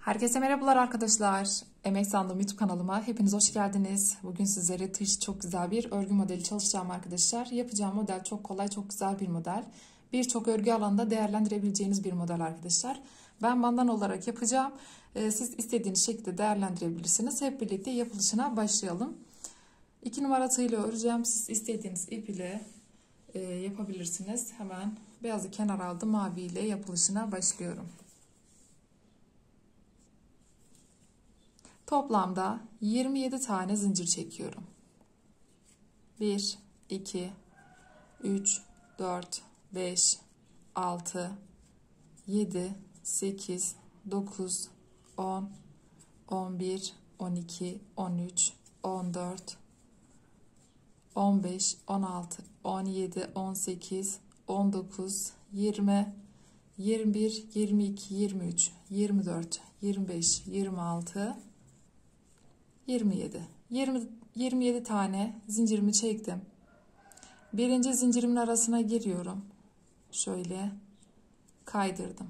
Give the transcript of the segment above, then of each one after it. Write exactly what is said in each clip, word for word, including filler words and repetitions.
Herkese merhabalar arkadaşlar. Emek Sandığım YouTube kanalıma hepiniz hoş geldiniz. Bugün sizlere tığ çok güzel bir örgü modeli çalışacağım arkadaşlar. Yapacağım model çok kolay, çok güzel bir model. Birçok örgü alanında değerlendirebileceğiniz bir model arkadaşlar. Ben bandan olarak yapacağım. Siz istediğiniz şekilde değerlendirebilirsiniz. Hep birlikte yapılışına başlayalım. İki numara tığ ile öreceğim. Siz istediğiniz ip ile yapabilirsiniz. Hemen beyazı kenara aldım. Mavi ile yapılışına başlıyorum. Toplamda yirmi yedi tane zincir çekiyorum. bir, iki, üç, dört, beş, altı, yedi, sekiz, dokuz, on, on bir, on iki, on üç, on dört, on beş, on altı, on yedi, on sekiz, on dokuz, yirmi, yirmi bir, yirmi iki, yirmi üç, yirmi dört, yirmi beş, yirmi altı, yirmi yedi. yirmi, yirmi yedi tane zincirimi çektim. Birinci zincirimin arasına giriyorum. Şöyle kaydırdım.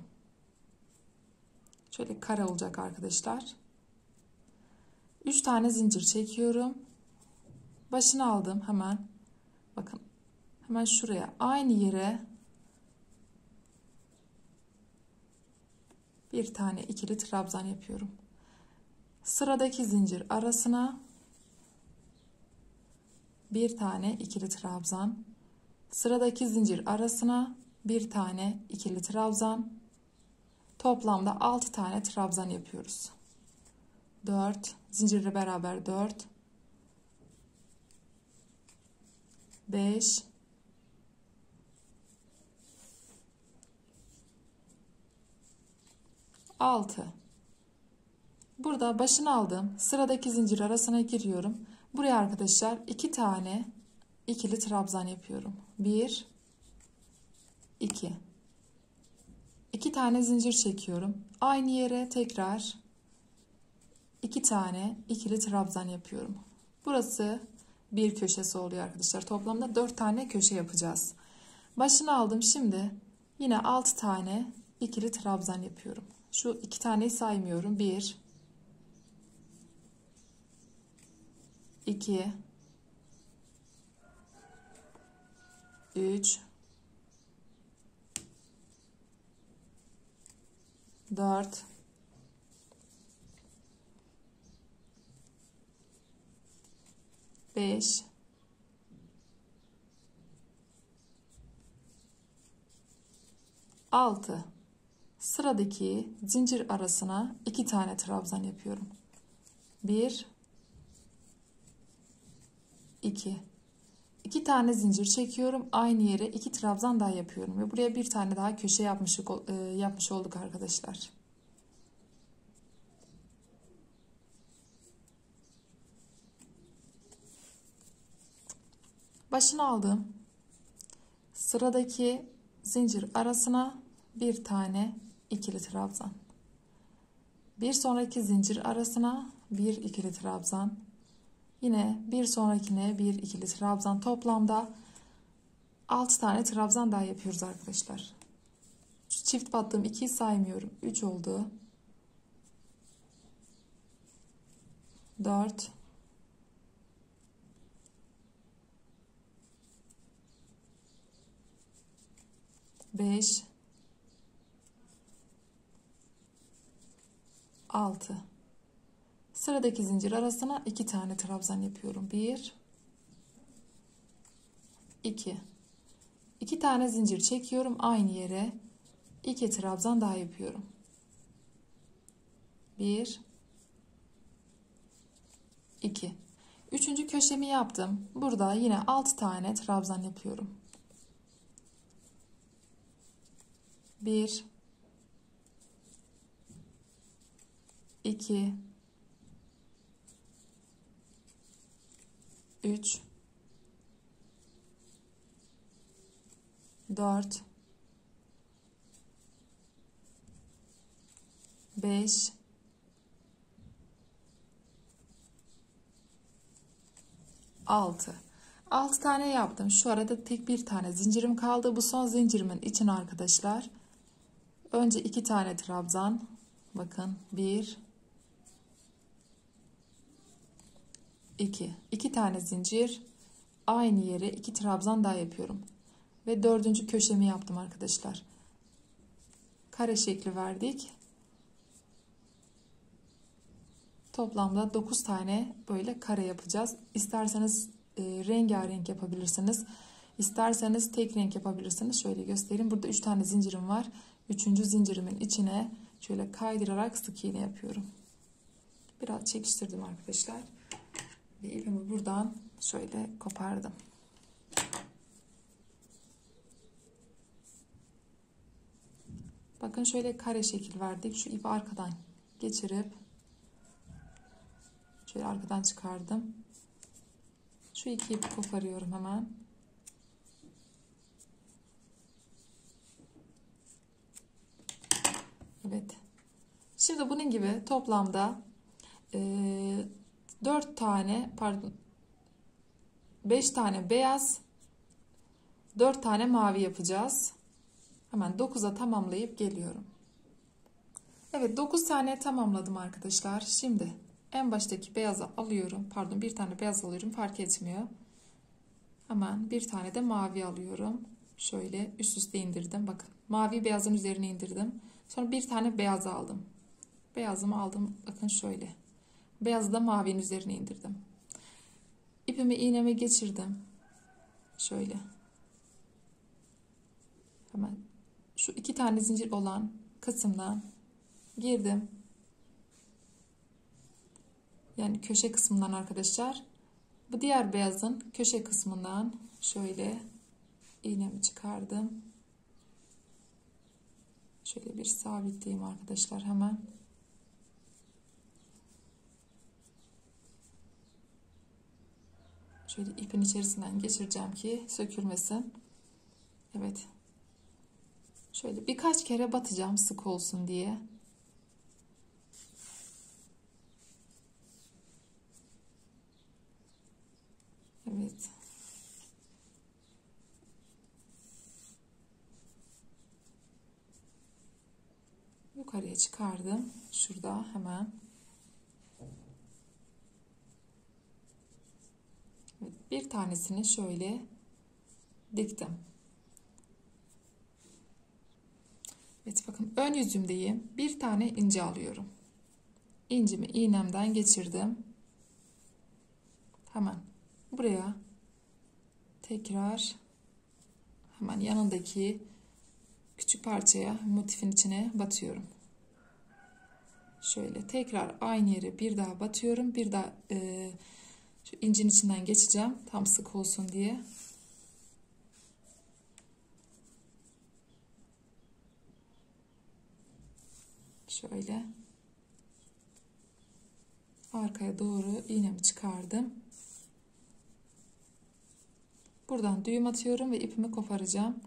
Şöyle kare olacak arkadaşlar. üç tane zincir çekiyorum. Başını aldım hemen. Bakın. Hemen şuraya aynı yere bir tane ikili trabzan yapıyorum. Sıradaki zincir arasına bir tane ikili trabzan, sıradaki zincir arasına bir tane ikili trabzan, toplamda altı tane trabzan yapıyoruz. dört zincirle beraber dört, beş, altı. Burada başını aldım. Sıradaki zincir arasına giriyorum. Buraya arkadaşlar iki tane ikili trabzan yapıyorum. bir, iki. iki tane zincir çekiyorum. Aynı yere tekrar iki tane ikili trabzan yapıyorum. Burası bir köşesi oluyor arkadaşlar. Toplamda dört tane köşe yapacağız. Başını aldım. Şimdi yine altı tane ikili trabzan yapıyorum. Şu iki taneyi saymıyorum. bir, iki, üç, dört, beş, altı. Sıradaki zincir arasına iki tane trabzan yapıyorum. bir, iki. iki tane zincir çekiyorum. Aynı yere iki trabzan daha yapıyorum ve buraya bir tane daha köşe yapmış, yapmış olduk arkadaşlar. Başını aldım. Sıradaki zincir arasına bir tane ikili trabzan. Bir sonraki zincir arasına bir ikili trabzan. Yine bir sonrakine bir ikili trabzan. Toplamda altı tane trabzan daha yapıyoruz arkadaşlar. Çift battığım ikiyi saymıyorum. üç oldu. dört, beş, altı. Sıradaki zincir arasına iki tane trabzan yapıyorum. bir, iki. iki tane zincir çekiyorum. Aynı yere iki trabzan daha yapıyorum. bir, iki. Üçüncü köşemi yaptım. Burada yine altı tane trabzan yapıyorum. bir, iki, üç, dört, beş, altı. altı tane yaptım. Şu arada tek bir tane zincirim kaldı. Bu son zincirimin için arkadaşlar önce iki tane trabzan Bakın bir, iki. iki tane zincir. Aynı yere iki trabzan daha yapıyorum. Ve dördüncü köşemi yaptım arkadaşlar. Kare şekli verdik. Toplamda dokuz tane böyle kare yapacağız. İsterseniz e, rengarenk yapabilirsiniz. İsterseniz tek renk yapabilirsiniz. Şöyle göstereyim. Burada üç tane zincirim var. üçüncü zincirimin içine şöyle kaydırarak sık iğne yapıyorum. Biraz çekiştirdim arkadaşlar. Ve ipimi buradan şöyle kopardım. Bakın şöyle kare şekil verdik. Şu ipi arkadan geçirip şöyle arkadan çıkardım. Şu iki ipi koparıyorum hemen. Evet. Şimdi bunun gibi toplamda e, dört tane pardon beş tane beyaz, dört tane mavi yapacağız. Hemen dokuza tamamlayıp geliyorum. Evet, dokuz tane tamamladım arkadaşlar. Şimdi en baştaki beyazı alıyorum. Pardon, bir tane beyaz alıyorum, fark etmiyor. Hemen bir tane de mavi alıyorum. Şöyle üst üste indirdim. Bakın, mavi beyazın üzerine indirdim. Sonra bir tane beyaz aldım. Beyazımı aldım. Bakın şöyle. Beyazı da mavinin üzerine indirdim. İpimi iğneme geçirdim. Şöyle. Hemen şu iki tane zincir olan kısımdan girdim. Yani köşe kısmından arkadaşlar. Bu diğer beyazın köşe kısmından şöyle iğnemi çıkardım. Şöyle bir sabitleyeyim arkadaşlar hemen. Şöyle ipin içerisinden geçireceğim ki sökülmesin. Evet. Şöyle birkaç kere batacağım sık olsun diye. Evet. Yukarıya çıkardım. Şurada hemen. Evet, bir tanesini şöyle diktim. Evet, bakın ön yüzümdeyim. Bir tane ince alıyorum. İncimi iğnemden geçirdim. Hemen buraya tekrar hemen yanındaki küçük parçaya, motifin içine batıyorum. Şöyle tekrar aynı yere bir daha batıyorum. Bir daha e, şu incin içinden geçeceğim. Tam sık olsun diye. Şöyle arkaya doğru iğnemi çıkardım. Buradan düğüm atıyorum ve ipimi koparacağım.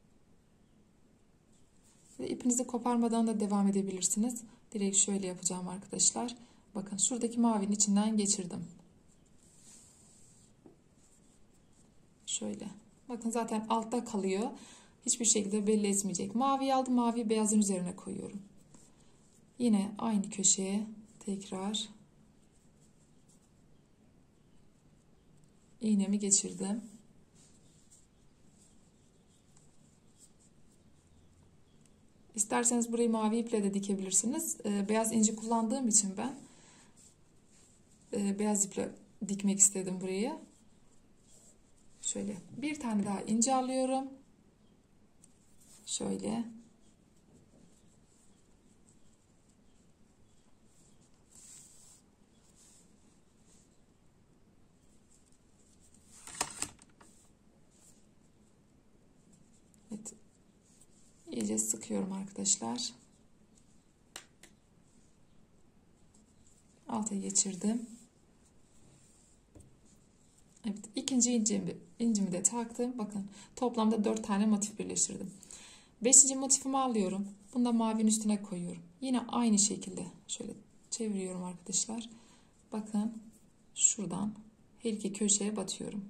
Ve ipinizi koparmadan da devam edebilirsiniz. Direkt şöyle yapacağım arkadaşlar. Bakın şuradaki mavinin içinden geçirdim. Şöyle. Bakın zaten altta kalıyor. Hiçbir şekilde belli etmeyecek. Maviyi aldım. Mavi beyazın üzerine koyuyorum. Yine aynı köşeye tekrar iğnemi geçirdim. İsterseniz burayı mavi iple de dikebilirsiniz. Ee, beyaz inci kullandığım için ben e, beyaz iple dikmek istedim burayı. Şöyle bir tane daha ince alıyorum. Şöyle. Evet. İyice sıkıyorum arkadaşlar. Alta geçirdim. Evet, ikinci incimi, incimi de taktım. Bakın toplamda dört tane motif birleştirdim. Beşinci motifimi alıyorum. Bunu da mavinin üstüne koyuyorum. Yine aynı şekilde şöyle çeviriyorum arkadaşlar. Bakın şuradan her iki köşeye batıyorum.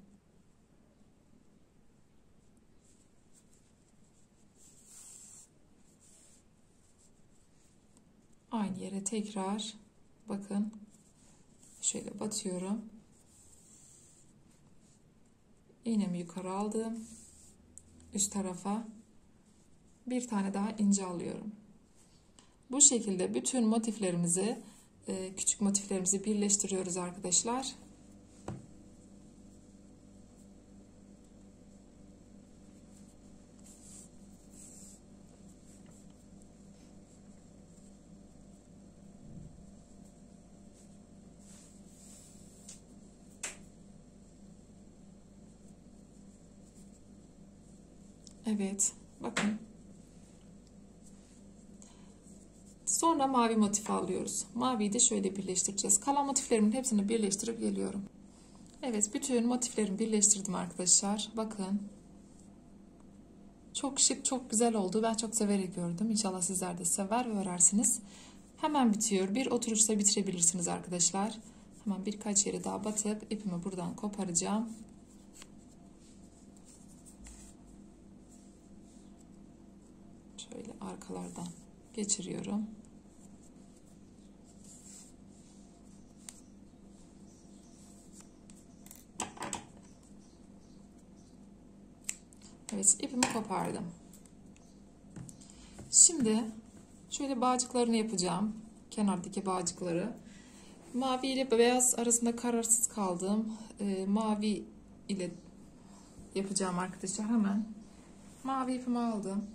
Aynı yere tekrar bakın şöyle batıyorum. İğnemi yukarı aldım. Üst tarafa bir tane daha ince alıyorum. Bu şekilde bütün motiflerimizi, küçük motiflerimizi birleştiriyoruz arkadaşlar. Evet, bakın. Sonra mavi motifi alıyoruz. Maviyi de şöyle birleştireceğiz. Kalan motiflerimin hepsini birleştirip geliyorum. Evet, bütün motiflerimi birleştirdim arkadaşlar. Bakın. Çok şık, çok güzel oldu. Ben çok severek gördüm. İnşallah sizler de sever ve örersiniz. Hemen bitiyor. Bir oturuşta bitirebilirsiniz arkadaşlar. Hemen birkaç yere daha batıp ipimi buradan koparacağım. Şöyle arkalardan geçiriyorum. Evet, ipimi kopardım. Şimdi şöyle bağcıklarını yapacağım. Kenardaki bağcıkları. Mavi ile beyaz arasında kararsız kaldım. Ee, mavi ile yapacağım arkadaşlar. Hemen mavi ipimi aldım.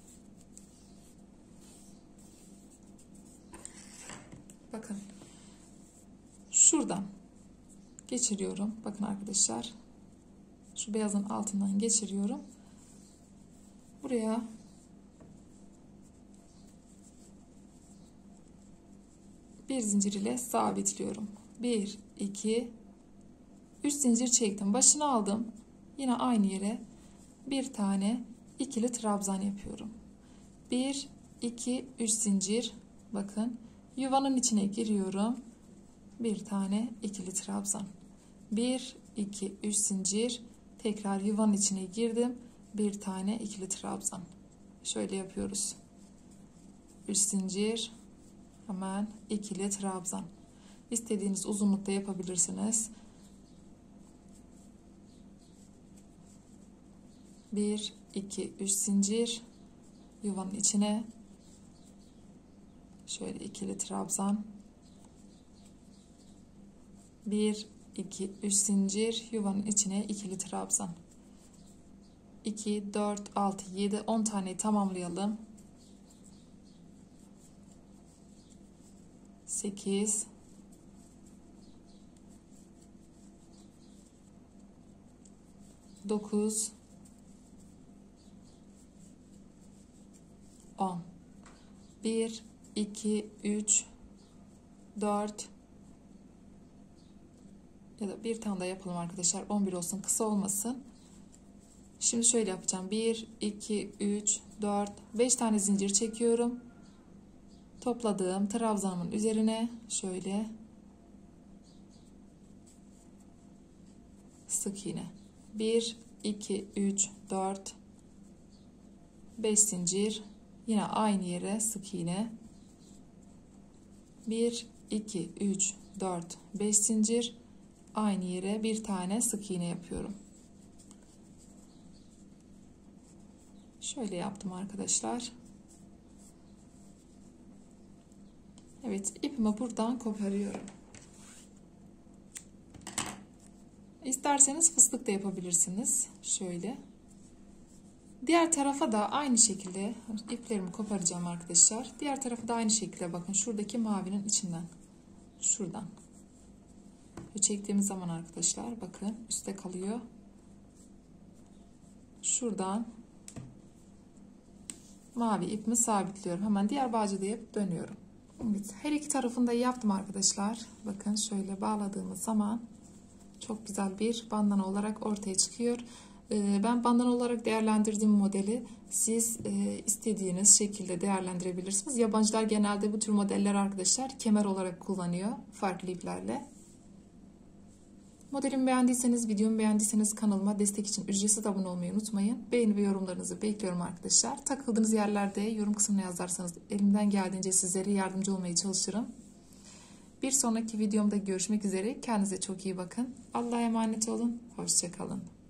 Bakın. Şuradan geçiriyorum. Bakın arkadaşlar. Şu beyazın altından geçiriyorum. Buraya bir zincir ile sabitliyorum. bir, iki, üç zincir çektim. Başını aldım. Yine aynı yere bir tane ikili trabzan yapıyorum. bir, iki, üç zincir. Bakın. Yuvanın içine giriyorum. Bir tane ikili trabzan. bir, iki, üç zincir. Tekrar yuvanın içine girdim. Bir tane ikili trabzan. Şöyle yapıyoruz. üç zincir. Hemen ikili trabzan. İstediğiniz uzunlukta yapabilirsiniz. bir, iki, üç zincir. Yuvanın içine şöyle ikili trabzan. bir, iki, üç zincir. Yuvanın içine ikili trabzan. iki, dört, altı, yedi, on taneyi tamamlayalım. sekiz, dokuz, on. bir, iki, üç, dört ya da bir tane daha yapalım arkadaşlar. on bir olsun, kısa olmasın. Şimdi şöyle yapacağım. bir, iki, üç, dört, beş tane zincir çekiyorum. Topladığım trabzanımın üzerine şöyle sık iğne. bir, iki, üç, dört, beş zincir. Yine aynı yere sık iğne. bir, iki, üç, dört, beş zincir. Aynı yere bir tane sık iğne yapıyorum. Şöyle yaptım arkadaşlar. Evet, ipimi buradan koparıyorum. İsterseniz fıstık da yapabilirsiniz. Şöyle. Diğer tarafa da aynı şekilde iplerimi koparacağım arkadaşlar. Diğer tarafa da aynı şekilde bakın şuradaki mavinin içinden. Şuradan. Çektiğimiz zaman arkadaşlar bakın üstte kalıyor. Şuradan mavi ipimi sabitliyorum. Hemen diğer bağcığı yapıp dönüyorum. Evet, her iki tarafında yaptım arkadaşlar. Bakın şöyle bağladığımız zaman çok güzel bir bandana olarak ortaya çıkıyor. Ben bandana olarak değerlendirdiğim modeli siz istediğiniz şekilde değerlendirebilirsiniz. Yabancılar genelde bu tür modeller arkadaşlar kemer olarak kullanıyor farklı iplerle. Modelimi beğendiyseniz, videomu beğendiyseniz kanalıma destek için ücretsiz abone olmayı unutmayın. Beğeni ve yorumlarınızı bekliyorum arkadaşlar. Takıldığınız yerlerde yorum kısmına yazarsanız elimden geldiğince sizlere yardımcı olmaya çalışırım. Bir sonraki videomda görüşmek üzere. Kendinize çok iyi bakın. Allah'a emanet olun. Hoşça kalın.